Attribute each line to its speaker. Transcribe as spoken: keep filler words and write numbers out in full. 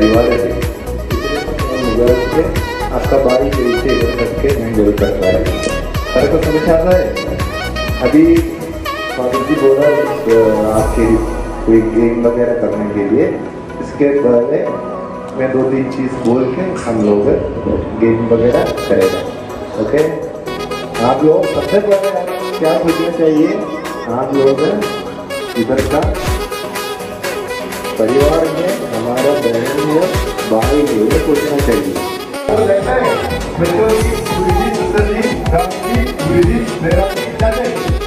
Speaker 1: दीवारें थी, निकाल के आपका बारी के नीचे इधर करके हैंडल करता है। सर को समझ आता है? अभी फादर जी बोला आपके कोई गेम वगैरह करने के लिए, इसके पहले मैं दो तीन चीज़ बोल के हम लोग गेम वगैरह करेगा। ओके, आप लोग सबसे पहले क्या सोचना चाहिए, आप लोग इधर का परिवार में हमारा बहन है, भाई है, ये सोचना चाहिए। लगता है बच्चों की गुरुजी, सिस्टर जी, जी, गुरुजी, मेरा